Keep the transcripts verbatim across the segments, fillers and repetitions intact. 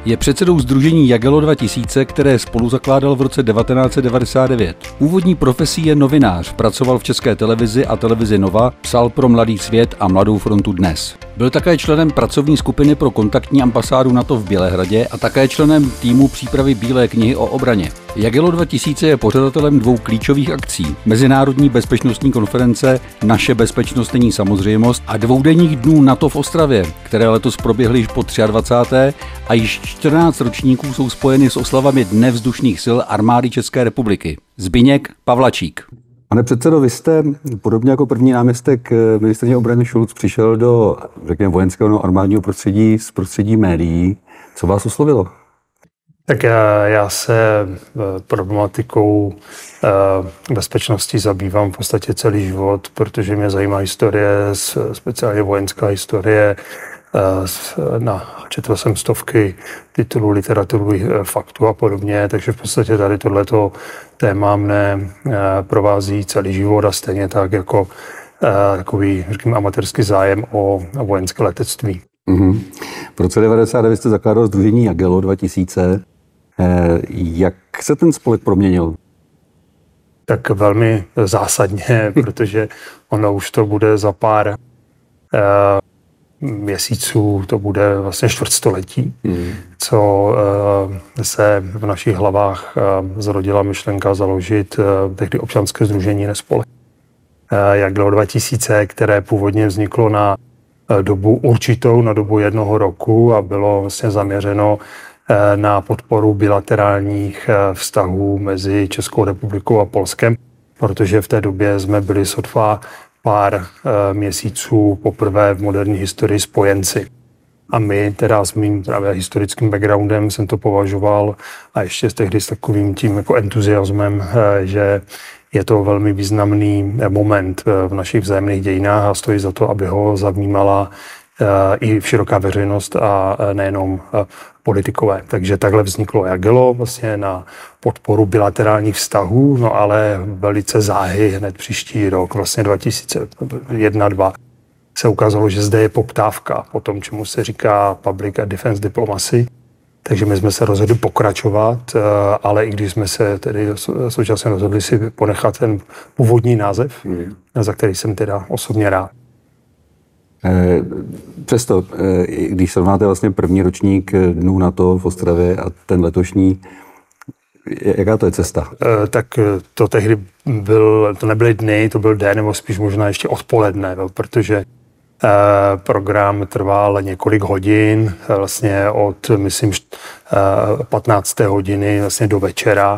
Je předsedou sdružení Jagello dva tisíce, které spoluzakládal v roce devatenáct set devadesát devět. Úvodní profesí je novinář, pracoval v České televizi a televizi Nova, psal pro Mladý svět a Mladou frontu Dnes. Byl také členem pracovní skupiny pro kontaktní ambasádu NATO v Bělehradě a také členem týmu přípravy Bílé knihy o obraně. Jagello dva tisíce je pořadatelem dvou klíčových akcí. Mezinárodní bezpečnostní konference Naše bezpečnost není samozřejmost a dvoudenních dnů NATO v Ostravě, které letos proběhly již po dvacáté třetí a již čtrnáct ročníků jsou spojeny s oslavami Dne vzdušných sil Armády České republiky. Zbyněk Pavlačík. Pane předsedo, vy jste podobně jako první náměstek ministryně obrany Šulc přišel do, řekněme, vojenského nebo armádního prostředí z prostředí médií. Co vás oslovilo? Tak já, já se problematikou bezpečnosti zabývám v podstatě celý život, protože mě zajímá historie, speciálně vojenská historie. Na, četl jsem stovky titulů, literaturu, faktů a podobně, takže v podstatě tady tohleto téma mne provází celý život a stejně tak jako takový, řekněme, amatérský zájem o vojenské letectví. Mm-hmm. V roce devadesát devět jste zakládal sdružení Jagello dva tisíce. Jak se ten spolek proměnil? Tak velmi zásadně, protože ono už to bude za pár uh, měsíců, to bude vlastně čtvrtstoletí, mm. co uh, se v našich hlavách uh, zrodila myšlenka založit uh, tehdy občanské sdružení Nespolek. Uh, Jagello dva tisíce, které původně vzniklo na uh, dobu určitou, na dobu jednoho roku a bylo vlastně zaměřeno na podporu bilaterálních vztahů mezi Českou republikou a Polskem, protože v té době jsme byli sotva pár měsíců poprvé v moderní historii spojenci. A my teda s mým právě historickým backgroundem jsem to považoval a ještě tehdy s takovým tím jako entuziasmem, že je to velmi významný moment v našich vzájemných dějinách a stojí za to, aby ho zavnímala i široká veřejnost a nejenom politikové. Takže takhle vzniklo Jagello vlastně na podporu bilaterálních vztahů, no ale velice záhy hned příští rok, vlastně dva tisíce jedna dva, se ukázalo, že zde je poptávka po tom, čemu se říká Public and Defense Diplomacy. Takže my jsme se rozhodli pokračovat, ale i když jsme se tedy současně rozhodli si ponechat ten původní název, mm. za který jsem teda osobně rád. Přesto, když srovnáte vlastně první ročník Dnů NATO v Ostravě a ten letošní, jaká to je cesta? Tak to tehdy byl, to nebyly dny, to byl den, nebo spíš možná ještě odpoledne, protože program trval několik hodin, vlastně od, myslím, patnácté hodiny vlastně do večera.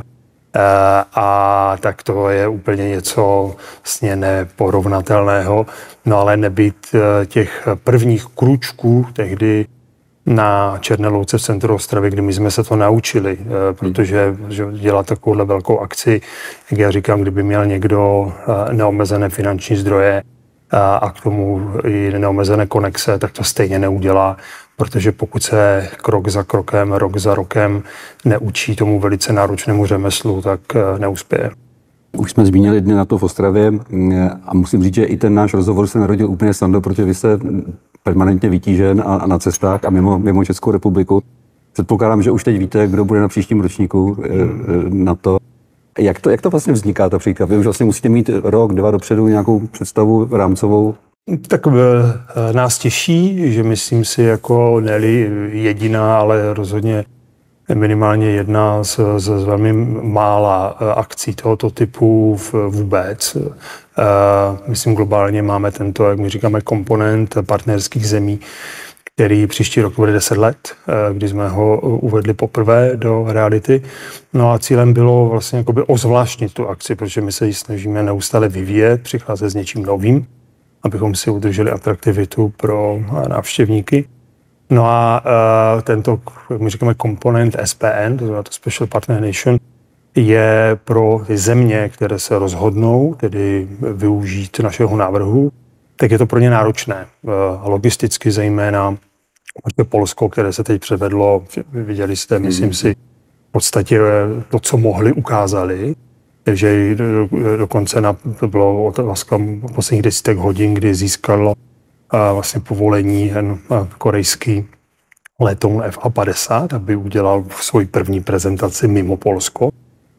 A tak to je úplně něco vlastně neporovnatelného. No ale nebýt těch prvních krůčků tehdy na Černé louce v centru Ostravy, kdy my jsme se to naučili, protože dělat takovouhle velkou akci, jak já říkám, kdyby měl někdo neomezené finanční zdroje a k tomu i neomezené konexe, tak to stejně neudělá, protože pokud se krok za krokem, rok za rokem neučí tomu velice náročnému řemeslu, tak neuspěje. Už jsme zmínili Dny NATO v Ostravě a musím říct, že i ten náš rozhovor se narodil úplně snadno, protože vy jste permanentně vytížen a na cestách a mimo, mimo Českou republiku. Předpokládám, že už teď víte, kdo bude na příštím ročníku NATO. Jak to, jak to vlastně vzniká, ta příprava? Vy už vlastně musíte mít rok, dva dopředu nějakou představu rámcovou? Tak nás těší, že myslím si jako ne-li jediná, ale rozhodně minimálně jedna z, z velmi mála akcí tohoto typu vůbec. Myslím, globálně máme tento, jak my říkáme, komponent partnerských zemí, který příští rok bude deset let, kdy jsme ho uvedli poprvé do reality. No a cílem bylo vlastně jakoby ozvláštnit tu akci, protože my se ji snažíme neustále vyvíjet, přicházet s něčím novým, abychom si udrželi atraktivitu pro návštěvníky. No a uh, tento, jak my říkáme, komponent S P N, to znamená to Special Partner Nation, je pro ty země, které se rozhodnou tedy využít našeho návrhu, tak je to pro ně náročné. Uh, logisticky zejména Polsko, které se teď převedlo, viděli jste, myslím si, v podstatě to, co mohli, ukázali. Takže dokonce na, to bylo otázka posledních desítek hodin, kdy získalo a vlastně povolení ten korejský letoun F A padesát, aby udělal svoji první prezentaci mimo Polsko.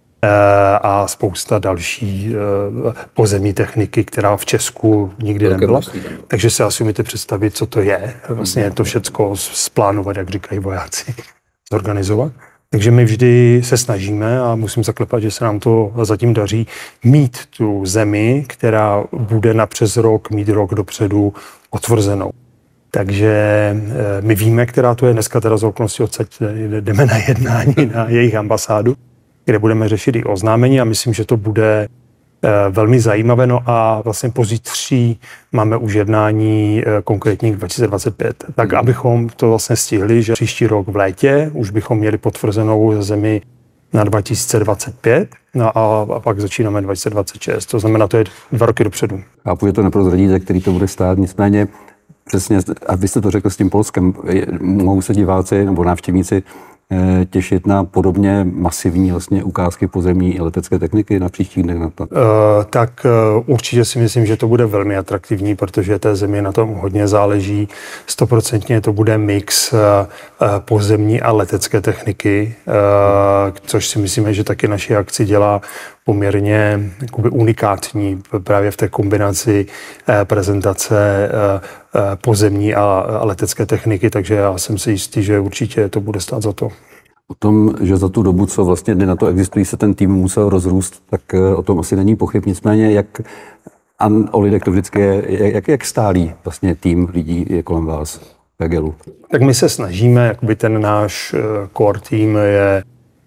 A spousta další pozemní techniky, která v Česku nikdy nebyla. Takže si asi umíte představit, co to je. Vlastně to všecko splánovat, jak říkají vojáci, zorganizovat. Takže my vždy se snažíme a musím zaklepat, že se nám to zatím daří mít tu zemi, která bude na přes rok, mít rok dopředu otvrzenou. Takže my víme, která to je. Dneska teda z okolností odsaď jdeme na jednání na jejich ambasádu, kde budeme řešit i oznámení a myslím, že to bude velmi zajímavé. No a vlastně pozítří máme už jednání konkrétních dva tisíce dvacet pět. Tak abychom to vlastně stihli, že příští rok v létě už bychom měli potvrzenou zemi na dva tisíce dvacet pět, no a, a pak začínáme dva tisíce dvacet šest. To znamená, to je dva roky dopředu. Chápu, že to neprozradíte, který to bude stát, nicméně přesně, a vy jste to řekl s tím Polskem, mohou se diváci nebo návštěvníci těšit na podobně masivní vlastně ukázky pozemní i letecké techniky na příštích dnech na to? Uh, tak uh, určitě si myslím, že to bude velmi atraktivní, protože té zemi na tom hodně záleží. Stoprocentně to bude mix uh, uh, pozemní a letecké techniky, uh, což si myslíme, že taky naši akci dělá poměrně jakoby unikátní právě v té kombinaci uh, prezentace uh, uh, pozemní a, a letecké techniky, takže já jsem si jistý, že určitě to bude stát za to. O tom, že za tu dobu, co vlastně dny na to existují, se ten tým musel rozrůst, tak o tom asi není pochyb. Nicméně, jak a o lidech to vždycky je, jak, jak stálý vlastně tým lidí je kolem vás v Hegelu? Tak my se snažíme, jakoby ten náš core tým je,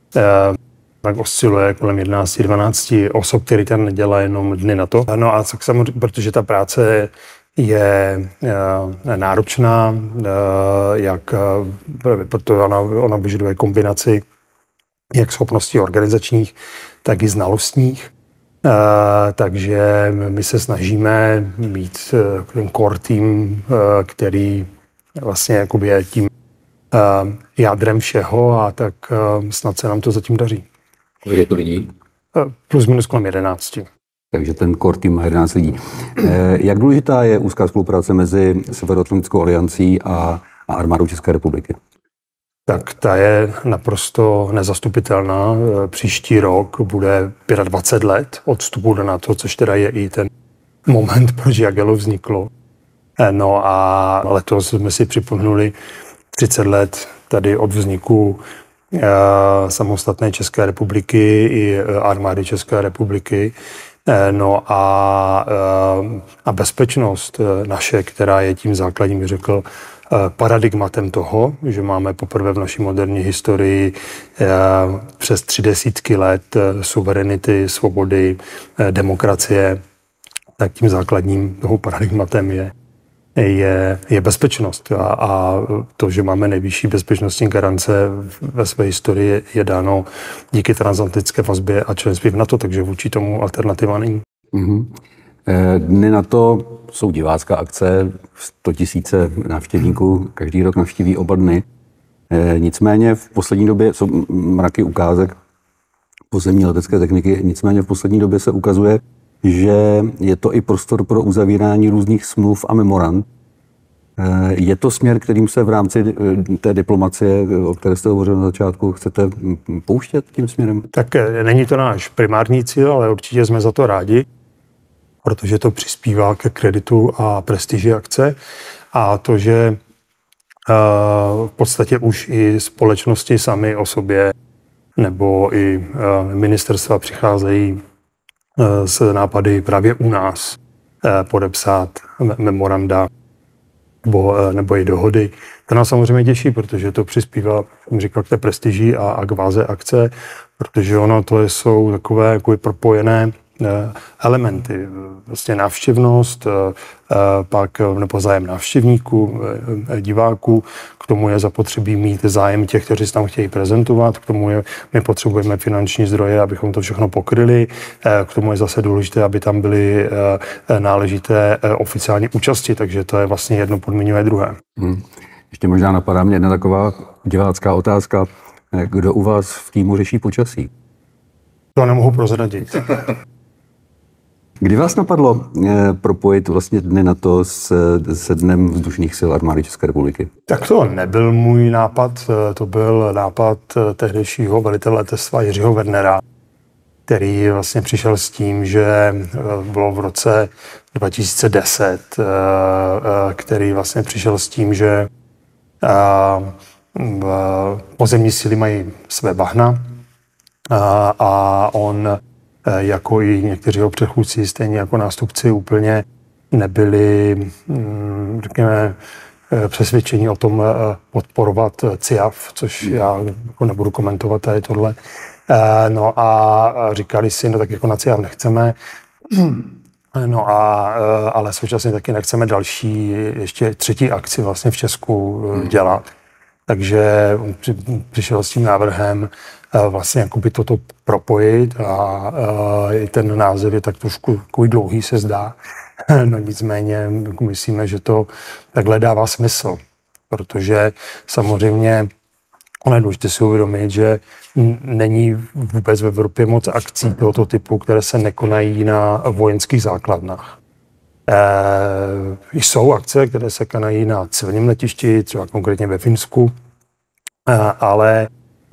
tak osciluje kolem jedenáct dvanáct osob, který tam nedělá jenom dny na to. No a tak samozřejmě, protože ta práce je uh, náročná, uh, jak, uh, protože ona, ona vyžaduje kombinaci jak schopností organizačních, tak i znalostních. Uh, takže my se snažíme mít uh, ten core tým, uh, který vlastně jakoby je tím uh, jádrem všeho a tak uh, snad se nám to zatím daří. Kolik je to lidí? Uh, plus minus kolem jedenácti. Takže ten core tým má jedenáct lidí. Jak důležitá je úzká spolupráce mezi Severoatlantickou aliancí a, a armádou České republiky? Tak ta je naprosto nezastupitelná. Příští rok bude dvacet pět let od vstupu do NATO, což teda je i ten moment, proč Jagello vzniklo. No a letos jsme si připomněli třicet let tady od vzniku samostatné České republiky i armády České republiky. No a, a bezpečnost naše, která je tím základním, řekl, paradigmatem toho, že máme poprvé v naší moderní historii přes tři desítky let suverenity, svobody, demokracie, tak tím základním toho paradigmatem je, je, je bezpečnost. A, a to, že máme nejvyšší bezpečnostní garance ve své historii, je dáno díky transatlantické vazbě a členství v NATO, takže vůči tomu alternativa není. Mm-hmm. Dny NATO jsou divácká akce, sto tisíce návštěvníků každý rok navštíví oba dny. Nicméně v poslední době jsou mraky ukázek pozemní letecké techniky, nicméně v poslední době se ukazuje, že je to i prostor pro uzavírání různých smluv a memorand. Je to směr, kterým se v rámci té diplomacie, o které jste hovořil na začátku, chcete pouštět tím směrem? Tak není to náš primární cíl, ale určitě jsme za to rádi, protože to přispívá ke kreditu a prestiži akce. A to, že v podstatě už i společnosti sami o sobě nebo i ministerstva přicházejí s nápady právě u nás podepsat memoranda nebo, nebo i dohody. To nás samozřejmě těší, protože to přispívá, jak říkal, k té prestiži a, a k váze akce, protože ono to jsou takové jako propojené elementy. Vlastně návštěvnost, pak nebo zájem návštěvníků, diváků, k tomu je zapotřebí mít zájem těch, kteří se tam chtějí prezentovat, k tomu je, my potřebujeme finanční zdroje, abychom to všechno pokryli, k tomu je zase důležité, aby tam byly náležité oficiální účasti, takže to je vlastně jedno podmiňuje druhé. Hmm. Ještě možná napadá mě jedna taková divácká otázka. Kdo u vás v týmu řeší počasí? To nemohu prozradit. Kdy vás napadlo propojit vlastně dny NATO s, se Dnem vzdušných sil armády České republiky? Tak to nebyl můj nápad, to byl nápad tehdejšího velitele letectva Jiřího Wernera, který vlastně přišel s tím, že bylo v roce dva tisíce deset, který vlastně přišel s tím, že pozemní síly mají své bahna a on jako i někteří jeho předchůdci, stejně jako nástupci, úplně nebyli, řekněme, přesvědčení o tom podporovat C I A F, což já jako nebudu komentovat tady tohle. No a říkali si, no tak jako na C I A F nechceme, no a, ale současně taky nechceme další, ještě třetí akci vlastně v Česku dělat. Takže přišel s tím návrhem vlastně jakoby toto propojit a i ten název je tak trošku takový dlouhý, se zdá. No nicméně myslíme, že to takhle dává smysl, protože samozřejmě ono je důležité si uvědomit, že není vůbec v Evropě moc akcí tohoto typu, které se nekonají na vojenských základnách. E, jsou akce, které se konají na civilním letišti, třeba konkrétně ve Finsku, e, ale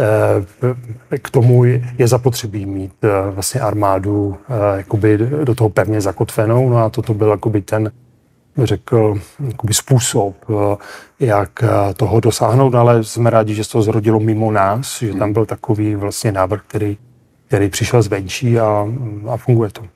e, k tomu je zapotřebí mít e, vlastně armádu e, jakoby do toho pevně zakotvenou, no a toto byl jakoby ten, řekl, jakoby způsob, jak toho dosáhnout, ale jsme rádi, že se to zrodilo mimo nás, že tam byl takový vlastně návrh, který, který přišel zvenčí a, a funguje to.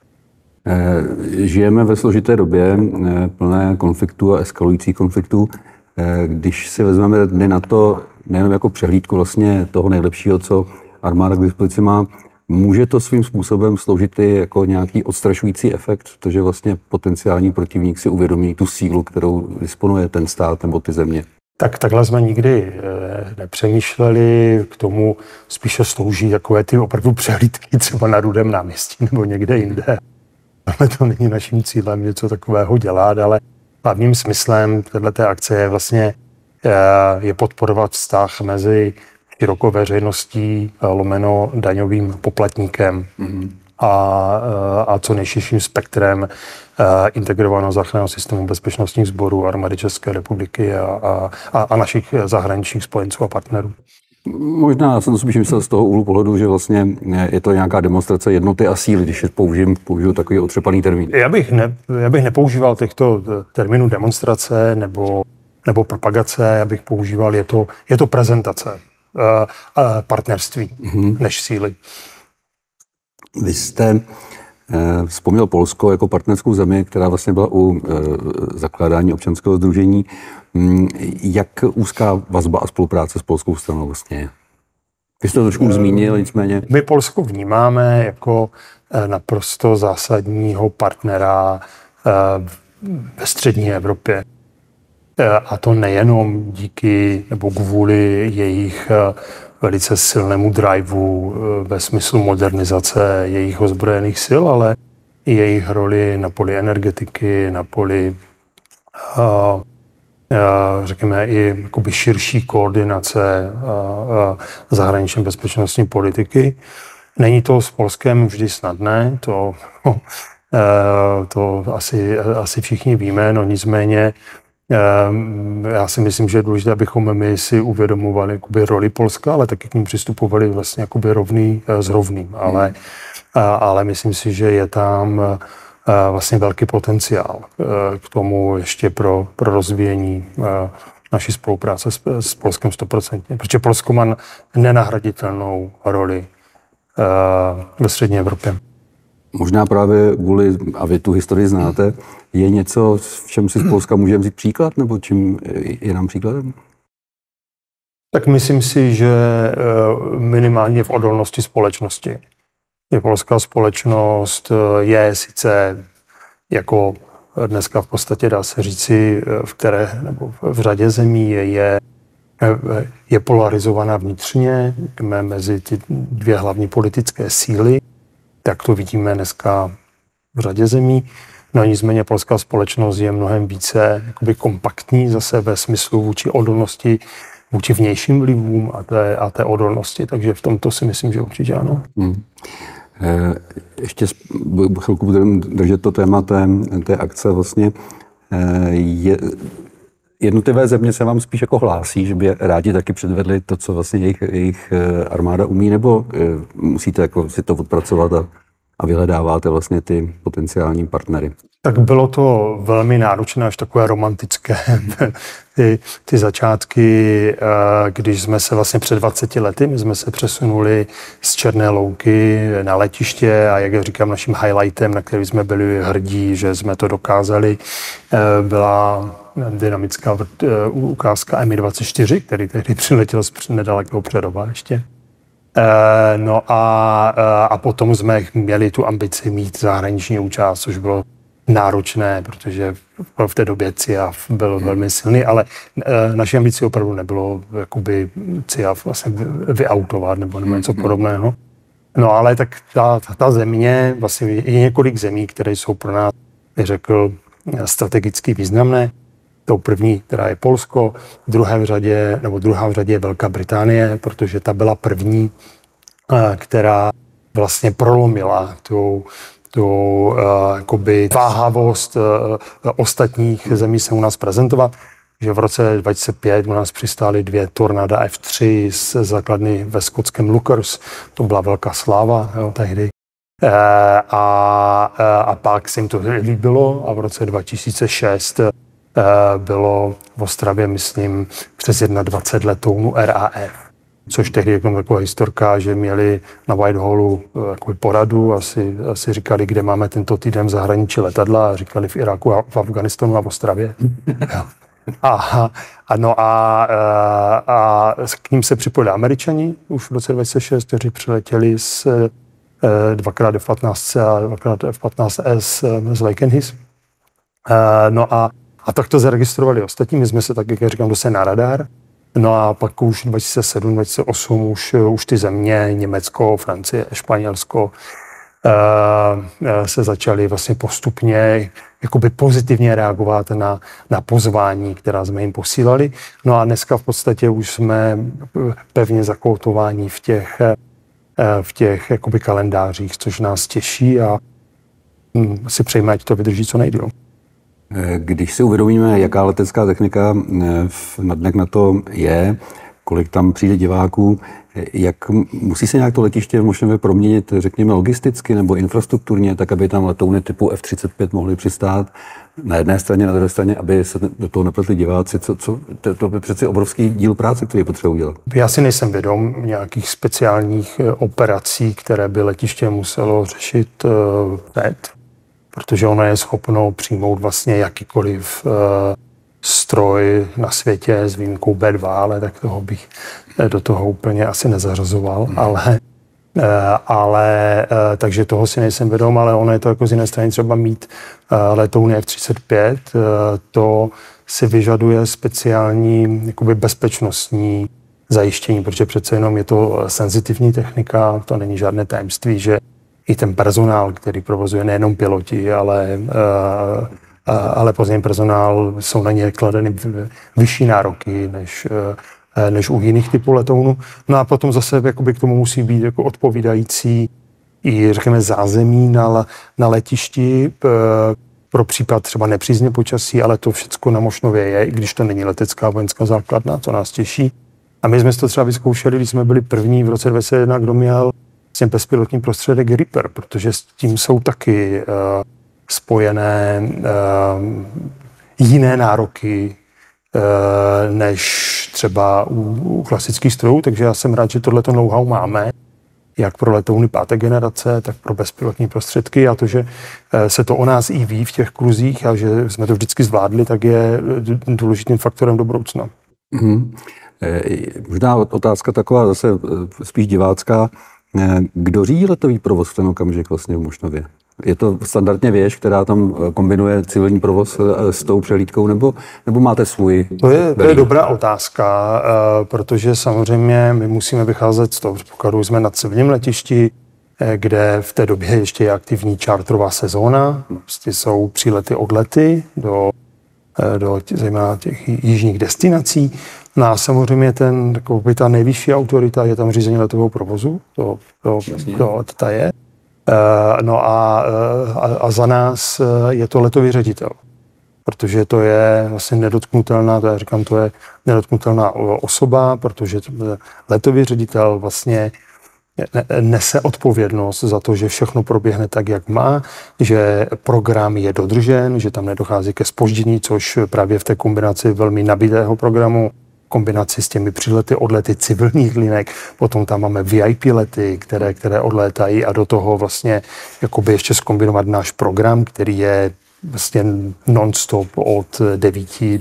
Žijeme ve složité době plné konfliktů a eskalujících konfliktů. Když si vezmeme dny na to, nejen jako přehlídku vlastně toho nejlepšího, co armáda k dispozici má, může to svým způsobem sloužit i jako nějaký odstrašující efekt, protože vlastně potenciální protivník si uvědomí tu sílu, kterou disponuje ten stát nebo ty země? Tak takhle jsme nikdy nepřemýšleli, k tomu spíše slouží takové ty opravdu přehlídky třeba na Rudém náměstí nebo někde jinde. Ale to není naším cílem něco takového dělat, ale hlavním smyslem této akce je vlastně je podporovat vztah mezi širokou veřejností lomeno daňovým poplatníkem mm. a, a co nejširším spektrem integrovaného záchranného systému bezpečnostních sborů armády České republiky a, a, a našich zahraničních spojenců a partnerů. Možná jsem to spíš myslel z toho úhlu pohledu, že vlastně je to nějaká demonstrace jednoty a síly, když použiju, použiju takový otřepaný termín. Já bych, ne, já bych nepoužíval těchto termínů demonstrace nebo, nebo propagace, já bych používal, je to, je to prezentace. partnerství mm-hmm. než síly. Vy jste eh, vzpomněl Polsko jako partnerskou zemi, která vlastně byla u eh, zakládání občanského sdružení. Mm, jak úzká vazba a spolupráce s polskou stranou vlastně je? Vy jste to trošku e, zmínil, nicméně. My Polsko vnímáme jako eh, naprosto zásadního partnera eh, ve střední Evropě. A to nejenom díky nebo kvůli jejich velice silnému driveu ve smyslu modernizace jejich ozbrojených sil, ale i jejich roli na poli energetiky, na poli, řekněme, i jakoby širší koordinace zahraniční bezpečnostní politiky. Není to s Polskem vždy snadné, to, to asi, asi všichni víme, no nicméně já si myslím, že je důležité, abychom my si uvědomovali jakoby roli Polska, ale taky k ním přistupovali vlastně jakoby rovný s rovným. Hmm. Ale, ale myslím si, že je tam vlastně velký potenciál k tomu ještě pro, pro rozvíjení naší spolupráce s, s Polskem stoprocentně. Protože Polsko má nenahraditelnou roli ve střední Evropě. Možná právě kvůli, a vy tu historii znáte, je něco, v čem si z Polska můžeme vzít příklad, nebo čím je nám příkladem? Tak myslím si, že minimálně v odolnosti společnosti. Je polská společnost je sice jako dneska v podstatě dá se říci, v které, nebo v řadě zemí je, je, je polarizovaná vnitřně mezi ty dvě hlavní politické síly. Tak to vidíme dneska v řadě zemí. No nicméně polská společnost je mnohem více jakoby kompaktní zase ve smyslu vůči odolnosti, vůči vnějším vlivům a té, a té odolnosti, takže v tomto si myslím, že určitě ano. Hmm. Ještě chvilku budeme držet to téma té, té akce. Vlastně je, jednotlivé země se vám spíš jako hlásí, že by rádi taky předvedli to, co vlastně jejich, jejich armáda umí, nebo musíte jako si to odpracovat a, a vyhledáváte vlastně ty potenciální partnery? Tak bylo to velmi náročné, až takové romantické. ty, ty začátky, když jsme se vlastně před dvaceti lety, my jsme se přesunuli z Černé Louky na letiště a jak říkám, naším highlightem, na který jsme byli hrdí, že jsme to dokázali, byla dynamická ukázka M I dvacet čtyři, který tehdy přiletěl z nedalekého Přerova ještě. No a, a potom jsme měli tu ambici mít zahraniční účast, což bylo náročné, protože v té době C I A F byl velmi silný, ale naší ambicí opravdu nebylo jakoby C I A F vlastně vyautovat nebo, nebo něco podobného. No ale tak ta, ta země, vlastně je několik zemí, které jsou pro nás, bych řekl, strategicky významné. Tou první, která je Polsko, druhé v řadě, nebo druhá v řadě je Velká Británie, protože ta byla první, která vlastně prolomila tu tu uh, jakoby váhavost uh, ostatních zemí se u nás prezentovat, že v roce dva tisíce pět u nás přistály dvě Tornada F tři z základny ve skotském Lookers, to byla velká sláva, jo, tehdy. Uh, a, uh, a pak se jim to líbilo a v roce dva tisíce šest uh, bylo v Ostravě, myslím, přes dvacet jedna let tounu R A F. Což tehdy jako taková historka, že měli na Whitehallu jako poradu, asi, asi říkali, kde máme tento týden v zahraničí letadla, a říkali v Iráku a v Afganistanu a v Ostravě. a, a, no a, a, a k ním se připojili Američani už v roce dva tisíce šest, kteří přiletěli s dvakrát F patnáct a dvakrát F patnáct S z Lakenheath. No a, a tak to zaregistrovali ostatní, my jsme se tak, jak říkám, dostali na radar. No a pak už dva tisíce sedm, dva tisíce osm už, už ty země, Německo, Francie, Španělsko, se začaly vlastně postupně jakoby pozitivně reagovat na, na pozvání, která jsme jim posílali. No a dneska v podstatě už jsme pevně zakoutováni v těch, v těch jakoby kalendářích, což nás těší a si přejme, ať to vydrží co nejdýl. Když si uvědomíme, jaká letecká technika na dnek na to je, kolik tam přijde diváků, jak musí se nějak to letiště možná proměnit, řekněme, logisticky nebo infrastrukturně, tak aby tam letouny typu F třicet pět mohly přistát na jedné straně, na druhé straně, aby se do toho nepletli diváci. Co, co, to, to je přeci obrovský díl práce, který potřebuji dělat. Já si nejsem vědom nějakých speciálních operací, které by letiště muselo řešit hned. Protože ono je schopno přijmout vlastně jakýkoliv uh, stroj na světě s výjimkou B dva, ale tak toho bych do toho úplně asi nezařazoval, hmm. ale, uh, ale uh, takže toho si nejsem vědom, ale ono je to jako z jiné strany třeba mít uh, letouny F třicet pět, uh, to si vyžaduje speciální jakoby bezpečnostní zajištění, protože přece jenom je to senzitivní technika, to není žádné tajemství, že i ten personál, který provozuje nejenom piloti, ale, uh, uh, ale později personál, jsou na ně kladeny vyšší nároky než, uh, než u jiných typů letounů. No a potom zase jakoby k tomu musí být jako odpovídající i řekněme zázemí na, na letišti uh, pro případ třeba nepřízně počasí, ale to všechno na Mošnově je, i když to není letecká vojenská základna, to nás těší. A my jsme to třeba vyzkoušeli, když jsme byli první v roce dvacet jedna, kdo měl bezpilotní prostředek Reaper, protože s tím jsou taky uh, spojené uh, jiné nároky uh, než třeba u, u klasických strojů, takže já jsem rád, že tohleto know-how máme, jak pro letouny páté generace, tak pro bezpilotní prostředky a to, že uh, se to o nás i ví v těch kruzích a že jsme to vždycky zvládli, tak je důležitým faktorem do budoucna. Mm-hmm. Možná otázka taková zase spíš divácká. Kdo řídí letový provoz v ten okamžik vlastně v Mošnově? Je to standardně věž, která tam kombinuje civilní provoz s tou přehlídkou, nebo, nebo máte svůj? To je, to je dobrá otázka, protože samozřejmě my musíme vycházet z toho předpokladu, jsme na civilním letišti, kde v té době ještě je aktivní čártrová sezóna, prostě jsou přílety, odlety do, do zejména těch jižních destinací. No a samozřejmě ten, takový, ta nejvyšší autorita je tam řízení letového provozu, to, to, to, to ta je. No a, a, a za nás je to letový ředitel, protože to je vlastně nedotknutelná, to já říkám, to je nedotknutelná osoba, protože letový ředitel vlastně nese odpovědnost za to, že všechno proběhne tak, jak má, že program je dodržen, že tam nedochází ke zpoždění, což právě v té kombinaci velmi nabitého programu, kombinaci s těmi přilety, odlety civilních linek, potom tam máme V I P lety, které, které odlétají a do toho vlastně jakoby ještě zkombinovat náš program, který je vlastně non-stop od devíti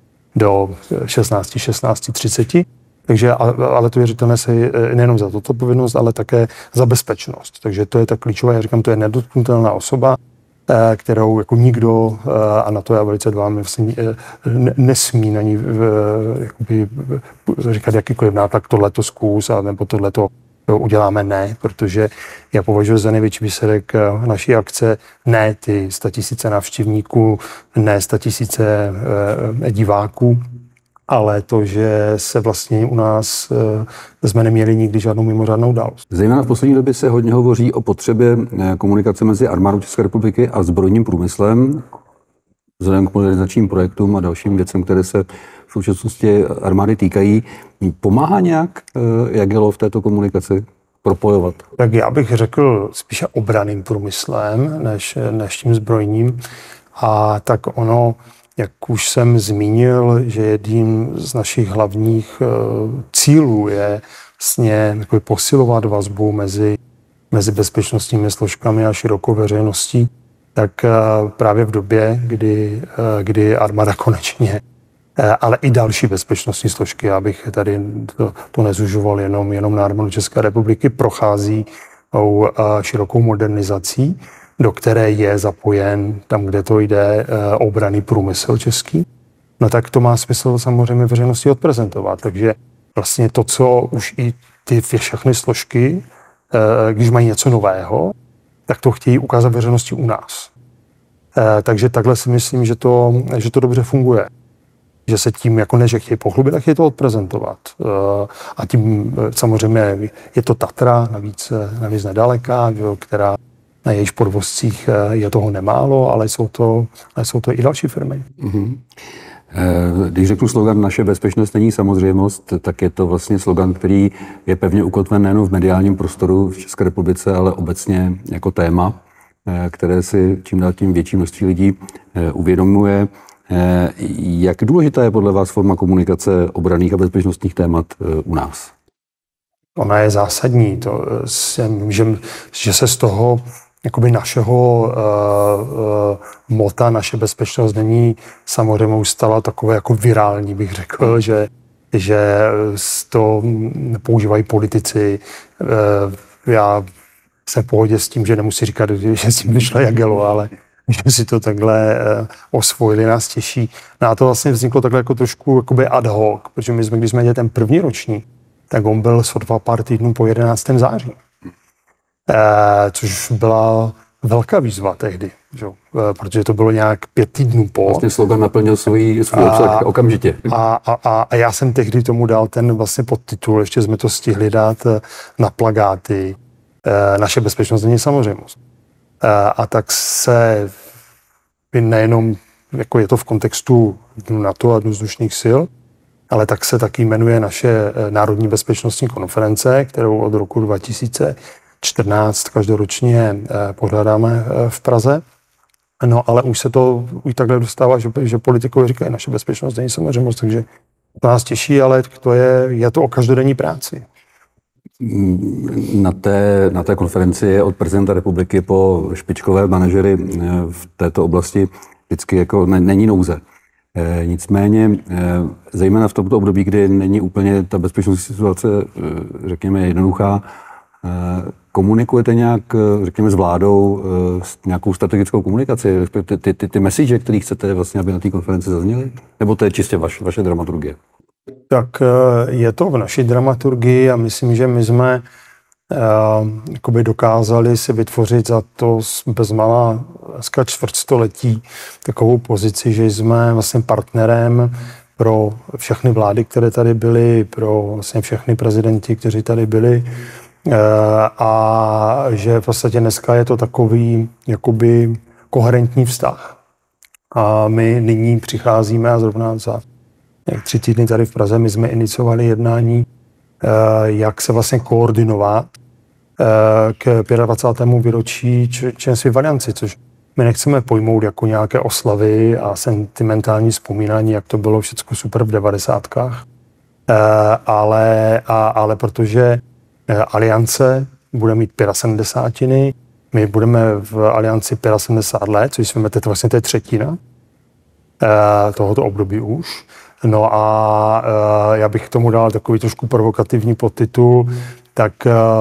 do šestnácti, šestnácti třiceti. Takže ale to věřitelné se nejenom za toto odpovědnost, ale také za bezpečnost. Takže to je ta klíčová, já říkám, to je nedotknutelná osoba, kterou jako nikdo, a na to já velice dbám, vlastně nesmí na ní jakoby, říkat jakýkoliv nátlak, tohleto zkus, a nebo tohleto uděláme, ne, protože já považuji za největší výsledek naší akce ne ty statisíce návštěvníků, ne statisíce diváků, ale to, že se vlastně u nás jsme neměli nikdy žádnou mimořádnou událost. Zejména v poslední době se hodně hovoří o potřebě komunikace mezi armádou České republiky a zbrojním průmyslem, vzhledem k modernizačním projektům a dalším věcem, které se v současnosti armády týkají. Pomáhá nějak Jagello v této komunikaci propojovat? Tak já bych řekl spíše obranným průmyslem, než, než tím zbrojním. A tak ono, jak už jsem zmínil, že jedním z našich hlavních uh, cílů je vlastně jako posilovat vazbu mezi, mezi bezpečnostními složkami a širokou veřejností, tak uh, právě v době, kdy, uh, kdy armáda konečně, uh, ale i další bezpečnostní složky, abych tady to, to nezužoval jenom, jenom na armádu České republiky, prochází uh, širokou modernizací, do které je zapojen, tam, kde to jde, obranný průmysl český, no tak to má smysl samozřejmě veřejnosti odprezentovat. Takže vlastně to, co už i ty všechny složky, když mají něco nového, tak to chtějí ukázat veřejnosti u nás. Takže takhle si myslím, že to, že to dobře funguje. Že se tím jako ne, že chtějí pochlubit, tak chtějí to odprezentovat. A tím samozřejmě je to Tatra, navíc, navíc nedaleká, která na jejíž podvozcích je toho nemálo, ale jsou to, ale jsou to i další firmy. Mm-hmm. Když řeknu slogan Naše bezpečnost není samozřejmost, tak je to vlastně slogan, který je pevně ukotven nejen v mediálním prostoru v České republice, ale obecně jako téma, které si čím dál tím větší množství lidí uvědomuje. Jak důležitá je podle vás forma komunikace obranných a bezpečnostních témat u nás? Ona je zásadní. To, že, že se z toho jakoby našeho uh, uh, mota, naše bezpečnost není samozřejmě stala takové jako virální, bych řekl, že, že to používají politici. Uh, já jsem v pohodě s tím, že nemusí říkat, že s tím vyšlo Jagello, ale že si to takhle uh, osvojili, nás těší. No a to vlastně vzniklo takhle jako trošku jakoby ad hoc, protože my jsme, když jsme měli ten první roční, tak on byl sotva pár týdnů po jedenáctého září. E, což byla velká výzva tehdy, že? E, protože to bylo nějak pět týdnů po. Vlastně slogan naplnil svůj, svůj obsah okamžitě. A, a, a, a já jsem tehdy tomu dal ten vlastně podtitul, ještě jsme to stihli dát na plakáty. E, naše bezpečnost není samozřejmost. E, a tak se nejenom, jako je to v kontextu NATO a vzdušných sil, ale tak se taky jmenuje naše Národní bezpečnostní konference, kterou od roku dva tisíce čtrnáct každoročně pořádáme v Praze. No ale už se to už takhle dostává, že, že politikové říkají, naše bezpečnost není samozřejmost, takže to nás těší, ale to je, je to o každodenní práci. Na té, na té konferenci je od prezidenta republiky po špičkové manažery v této oblasti vždycky jako ne, není nouze. E, nicméně, e, zejména v tomto období, kdy není úplně ta bezpečnostní situace, e, řekněme, jednoduchá, e, komunikujete nějak, řekněme, s vládou, e, s nějakou strategickou komunikaci, ty, ty, ty, ty message, které chcete vlastně, aby na té konferenci zazněly? Nebo to je čistě vaš, vaše dramaturgie? Tak je to v naší dramaturgii a myslím, že my jsme uh, jakoby dokázali si vytvořit za to bezmála dneska čtvrtstoletí takovou pozici, že jsme vlastně partnerem pro všechny vlády, které tady byly, pro vlastně všechny prezidenti, kteří tady byli a že v podstatě dneska je to takový jakoby koherentní vztah. A my nyní přicházíme a zrovna za tři týdny tady v Praze my jsme iniciovali jednání, jak se vlastně koordinovat k dvacátému pátém výročí členství v Alianci, což my nechceme pojmout jako nějaké oslavy a sentimentální vzpomínání, jak to bylo všechno super v devadesátkách, ale, a, ale protože Aliance bude mít sedmdesátiny, my budeme v Alianci sedmdesát pět let, což jsme teď vlastně to je třetina tohoto období už. No a já bych k tomu dal takový trošku provokativní podtitul, tak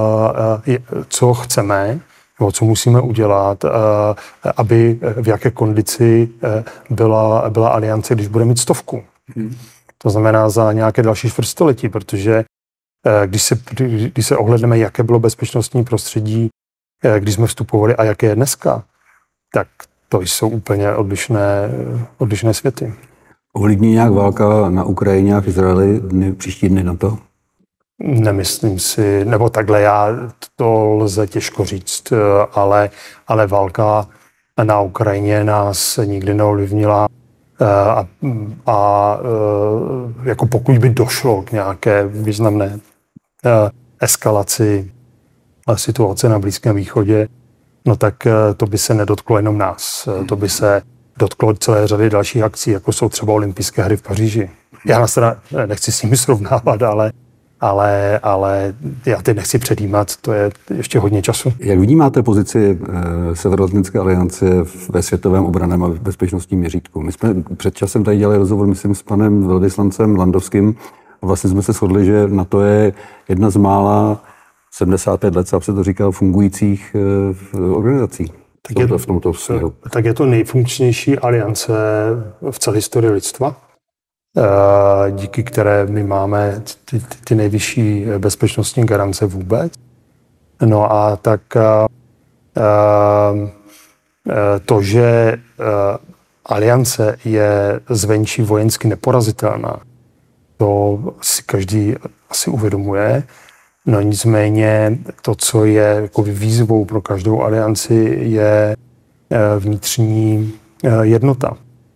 co chceme, nebo co musíme udělat, aby v jaké kondici byla, byla Aliance, když bude mít stovku. Hmm. To znamená za nějaké další čtvrtstoletí, protože když se, když se ohledneme, jaké bylo bezpečnostní prostředí, když jsme vstupovali a jaké je dneska, tak to jsou úplně odlišné, odlišné světy. Ovlivní nějak válka na Ukrajině a v Izraeli dny, příští dny na to? Nemyslím si, nebo takhle já, to lze těžko říct, ale, ale válka na Ukrajině nás nikdy neovlivnila a, a jako pokud by došlo k nějaké významné eskalaci situace na Blízkém východě, no tak to by se nedotklo jenom nás. To by se dotklo celé řady dalších akcí, jako jsou třeba olympijské hry v Paříži. Já nás teda nechci s nimi srovnávat, ale, ale, ale já teď nechci předjímat, to je ještě hodně času. Jak vnímáte pozici eh, Severoatlantické aliance ve světovém obranném a bezpečnostním měřítku? My jsme před časem tady dělali rozhovor, myslím, s panem velvyslancem Landovským a vlastně jsme se shodli, že NATO je jedna z mála sedmdesát pět let, se to říkal, fungujících eh, organizací. Tak je, to, v tomto směru. tak je to nejfunkčnější aliance v celé historii lidstva, díky které my máme ty, ty, ty nejvyšší bezpečnostní garance vůbec. No a tak to, že aliance je zvenčí vojensky neporazitelná, to si každý asi uvědomuje. No nicméně to, co je jako výzvou pro každou alianci, je vnitřní jednota.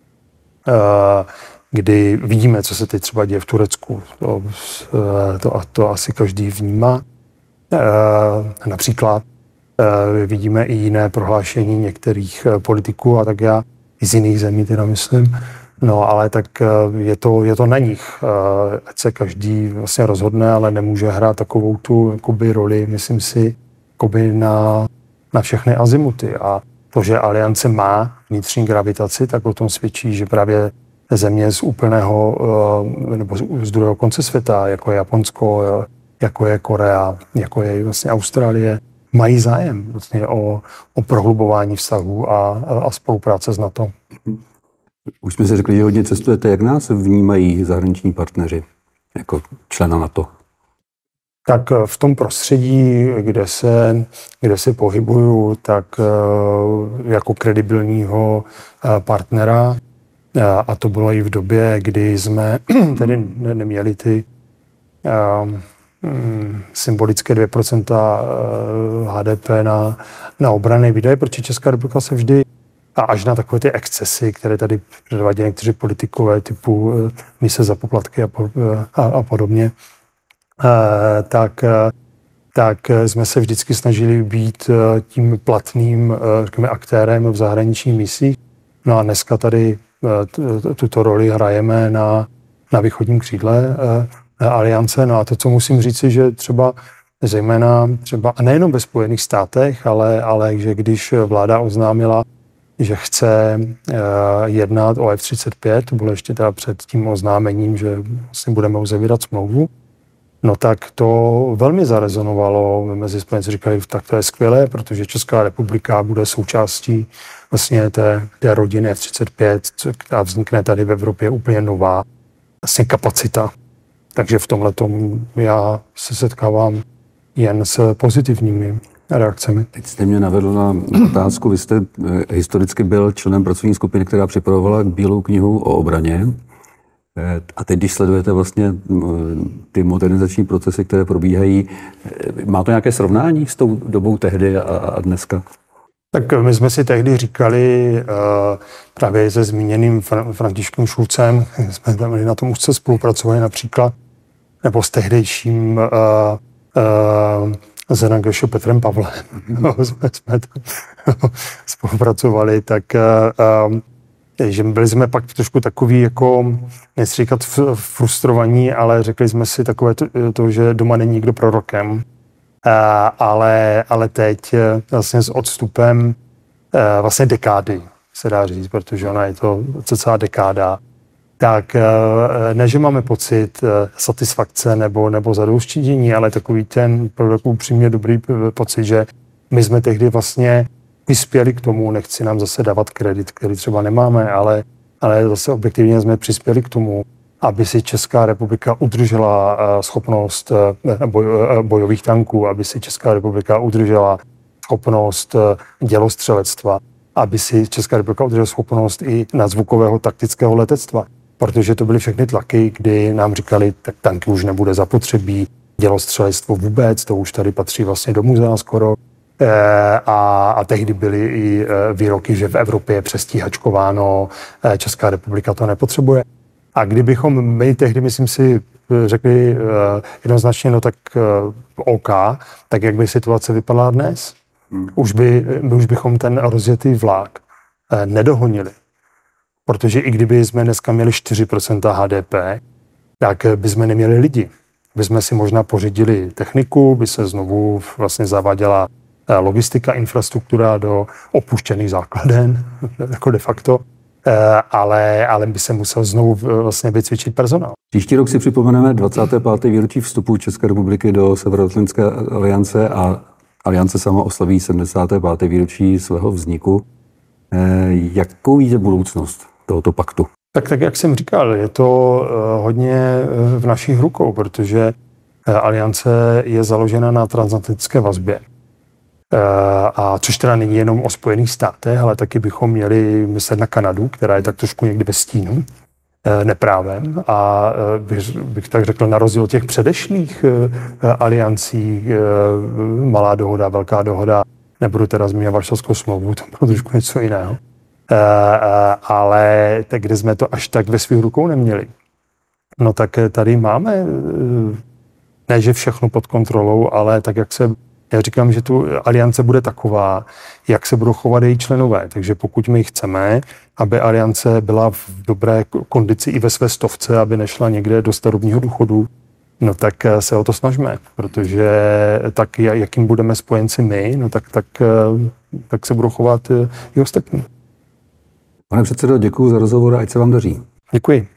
Kdy vidíme, co se teď třeba děje v Turecku, to, to, to asi každý vnímá. Například vidíme i jiné prohlášení některých politiků a tak já i z jiných zemí teda myslím. No, ale tak je to, je to na nich. Ať se každý vlastně rozhodne, ale nemůže hrát takovou tu jakoby, roli, myslím si, jakoby na, na všechny azimuty. A to, že Aliance má vnitřní gravitaci, tak o tom svědčí, že právě země z úplného nebo z druhého konce světa, jako je Japonsko, jako je Korea, jako je vlastně Austrálie, mají zájem vlastně o, o prohlubování vztahů a, a spolupráce s NATO. Už jsme si řekli, že hodně cestujete. Jak nás vnímají zahraniční partneři jako člena NATO? Tak v tom prostředí, kde se, kde se pohybuju, tak jako kredibilního partnera, a to bylo i v době, kdy jsme tedy neměli ty symbolické dvě procenta H D P na, na obranné výdaje, protože Česká republika se vždy a až na takové ty excesy, které tady předvádějí někteří politikové typu mise za poplatky a, a, a podobně, tak, tak jsme se vždycky snažili být tím platným řekněme, aktérem v zahraničních misích. No a dneska tady tuto roli hrajeme na, na východním křídle aliance. No a to, co musím říci, že třeba zejména třeba, a nejenom ve Spojených státech, ale, ale že když vláda oznámila, že chce uh, jednat o F třicet pět, to bylo ještě teda před tím oznámením, že vlastně budeme uzavírat smlouvu, no tak to velmi zarezonovalo mezi spojenci, říkali, tak to je skvělé, protože Česká republika bude součástí vlastně té, té rodiny F třicet pět, která vznikne tady v Evropě úplně nová vlastně kapacita. Takže v tomhletom já se setkávám jen s pozitivními reakcemi. Teď jste mě navedl na otázku. Vy jste historicky byl členem pracovní skupiny, která připravovala Bílou knihu o obraně. A teď, když sledujete vlastně ty modernizační procesy, které probíhají, má to nějaké srovnání s tou dobou tehdy a, a dneska? Tak my jsme si tehdy říkali uh, právě se zmíněným Fran- Františkem Šulcem, jsme tam na tom úzce spolupracovali například, nebo s tehdejším uh, uh, Zenangešo Petrem Pavlem. Mm-hmm. jsme, jsme tam spolupracovali, tak uh, um, že byli jsme pak trošku takový, jako, nechci říkat frustrovaní, ale řekli jsme si takové to, to že doma není nikdo prorokem. Uh, ale, ale teď vlastně s odstupem uh, vlastně dekády, se dá říct, protože ona je to celá dekáda, tak uh, ne, že máme pocit uh, satisfakce nebo, nebo zadouštění, ale takový ten takový upřímně dobrý pocit, že my jsme tehdy vlastně přispěli k tomu, nechci nám zase dávat kredit, který třeba nemáme, ale, ale zase objektivně jsme přispěli k tomu, aby si Česká republika udržela schopnost boj, bojových tanků, aby si Česká republika udržela schopnost dělostřelectva, aby si Česká republika udržela schopnost i nadzvukového taktického letectva. Protože to byly všechny tlaky, kdy nám říkali, tak tanky už nebude zapotřebí, dělostřelectvo vůbec, to už tady patří vlastně do muzea skoro. A, a tehdy byly i výroky, že v Evropě je přestíhačkováno, Česká republika to nepotřebuje. A kdybychom my tehdy, myslím si, řekli jednoznačně, no tak OK, tak jak by situace vypadala dnes? Hmm. Už, by, už bychom ten rozjetý vlak nedohonili. Protože i kdyby jsme dneska měli čtyři procenta H D P, tak bychom neměli lidi. Bychom si možná pořídili techniku, by se znovu vlastně zaváděla logistika, infrastruktura do opuštěných základen, jako de facto, ale, ale by se musel znovu vlastně vycvičit personál. Příští rok si připomeneme dvacáté páté výročí vstupu České republiky do Severoatlantické aliance a aliance sama oslaví sedmdesáté páté výročí svého vzniku. Jakou je budoucnost tohoto paktu? Tak, tak jak jsem říkal, je to hodně v našich rukou, protože aliance je založena na transatlantické vazbě. A což teda není jenom o Spojených státech, ale taky bychom měli myslet na Kanadu, která je tak trošku někdy ve stínu, neprávem. A bych, bych tak řekl, na rozdíl od těch předešlých aliancí, malá dohoda, velká dohoda, nebudu teda zmínit Varšavskou smlouvu, to bylo trošku něco jiného. Ale tak, kde jsme to až tak ve svých rukou neměli. No tak tady máme, ne že všechno pod kontrolou, ale tak, jak se Já říkám, že tu aliance bude taková, jak se budou chovat její členové. Takže pokud my chceme, aby aliance byla v dobré kondici i ve své stovce, aby nešla někde do starobního důchodu, no tak se o to snažíme. Protože tak, jakým budeme spojenci my, no tak, tak, tak se budou chovat i ostatní. Pane předsedo, děkuji za rozhovor a ať se vám daří. Děkuji.